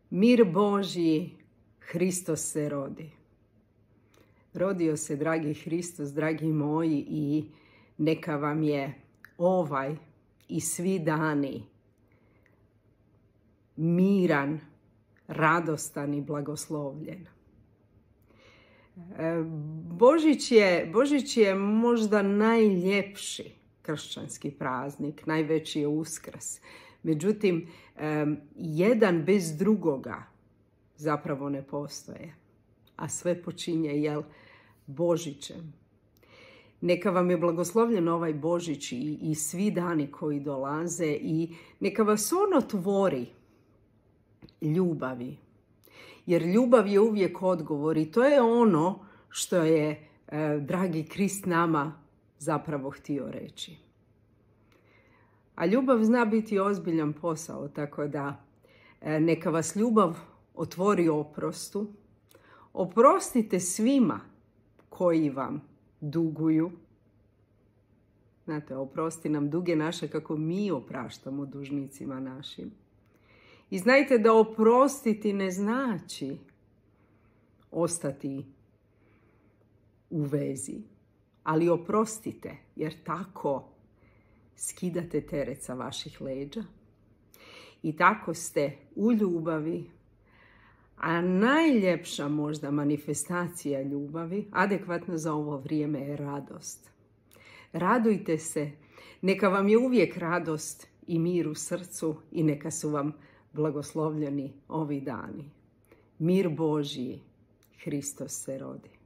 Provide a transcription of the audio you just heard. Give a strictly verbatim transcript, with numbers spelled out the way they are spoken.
Mir Božji, Hristos se rodi. Rodio se, dragi Hristos, dragi moji, i neka vam je ovaj i svi dani miran, radostan i blagoslovljen. Božić je, Božić je možda najljepši kršćanski praznik, najveći je Uskrs. Međutim, jedan bez drugoga zapravo ne postoje, a sve počinje, jel, Božićem. Neka vam je blagoslovljen ovaj Božić i, i svi dani koji dolaze, i neka vas on otvori ljubavi. Jer ljubav je uvijek odgovor, i to je ono što je eh, dragi Krist nama zapravo htio reći. A ljubav zna biti ozbiljan posao, tako da eh, neka vas ljubav otvori oprostu. Oprostite svima koji vam duguju. Znate, oprosti nam duge naše kako mi opraštamo dužnicima našim. I znajte da oprostiti ne znači ostati u vezi, ali oprostite, jer tako skidate teret sa vaših leđa i tako ste u ljubavi. A najljepša možda manifestacija ljubavi, adekvatno za ovo vrijeme, je radost. Radujte se, neka vam je uvijek radost i mir u srcu, i neka su vam blagoslovljeni ovi dani. Mir Božji, Hristos se rodi.